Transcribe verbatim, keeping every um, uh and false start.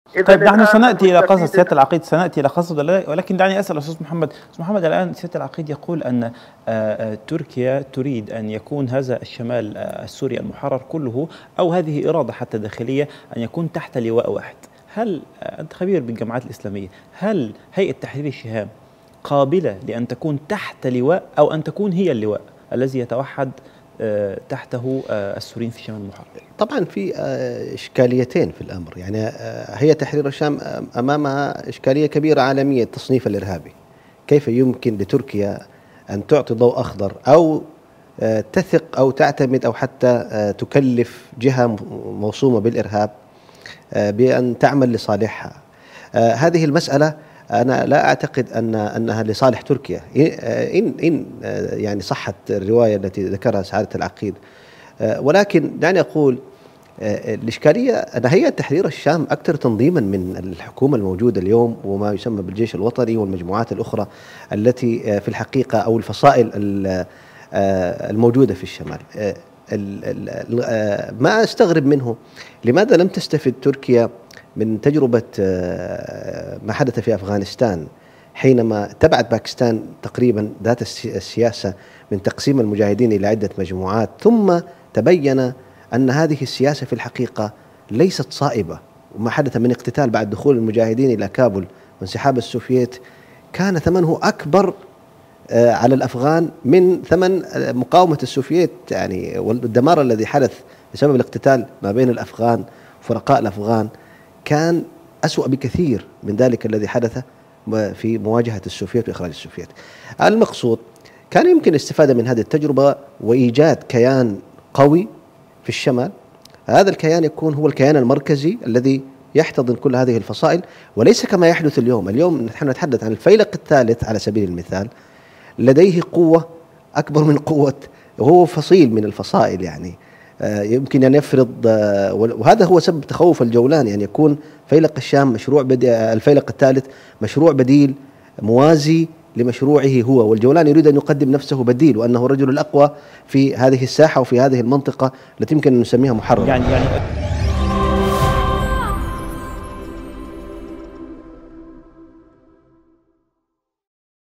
طيب نحن سنأتي إلى قصص سيادة العقيد، سنأتي إلى قصص، ولكن دعني أسأل أستاذ محمد. أستاذ محمد، الآن سيادة العقيد يقول أن آه، آه، تركيا تريد أن يكون هذا الشمال آه، السوري المحرر كله، أو هذه إرادة حتى داخلية، أن يكون تحت لواء واحد. هل آه، أنت خبير بالجماعات الإسلامية، هل هيئة تحرير الشام قابلة لأن تكون تحت لواء، أو أن تكون هي اللواء الذي يتوحد آه، تحته آه، السوريين في شمال المحرر؟ طبعا في آه، إشكاليتين في الأمر. يعني آه، هي تحرير الشام أمامها إشكالية كبيرة عالمية، التصنيف الإرهابي. كيف يمكن لتركيا أن تعطي ضوء أخضر أو آه، تثق أو تعتمد أو حتى آه، تكلف جهة موصومة بالإرهاب آه، بأن تعمل لصالحها؟ آه، هذه المسألة أنا لا أعتقد أن أنها لصالح تركيا، إن إن آه، يعني صحت الرواية التي ذكرها سعادة العقيد. آه، ولكن دعني أقول آه، الإشكالية أن هيئة تحرير الشام أكثر تنظيما من الحكومة الموجودة اليوم وما يسمى بالجيش الوطني والمجموعات الأخرى التي آه، في الحقيقة أو الفصائل آه، الموجودة في الشمال. آه، آه، ما أستغرب منه، لماذا لم تستفد تركيا من تجربة ما حدث في أفغانستان حينما تبعت باكستان تقريبا ذات السياسة من تقسيم المجاهدين إلى عدة مجموعات، ثم تبين أن هذه السياسة في الحقيقة ليست صائبة، وما حدث من اقتتال بعد دخول المجاهدين إلى كابول وانسحاب السوفييت كان ثمنه أكبر على الأفغان من ثمن مقاومة السوفييت، يعني والدمار الذي حدث بسبب الاقتتال ما بين الأفغان وفرقاء الأفغان كان أسوأ بكثير من ذلك الذي حدث في مواجهة السوفييت وإخراج السوفييت. المقصود كان يمكن الاستفادة من هذه التجربة وإيجاد كيان قوي في الشمال. هذا الكيان يكون هو الكيان المركزي الذي يحتضن كل هذه الفصائل، وليس كما يحدث اليوم. اليوم نحن نتحدث عن الفيلق الثالث على سبيل المثال، لديه قوة أكبر من قوة، وهو فصيل من الفصائل، يعني يمكن أن يفرض، وهذا هو سبب تخوف الجولان، يعني يكون فيلق الشام مشروع بديل، الفيلق الثالث مشروع بديل موازي لمشروعه هو، والجولان يريد أن يقدم نفسه بديل، وأنه الرجل الأقوى في هذه الساحة وفي هذه المنطقة التي يمكن أن نسميها محررة. يعني يعني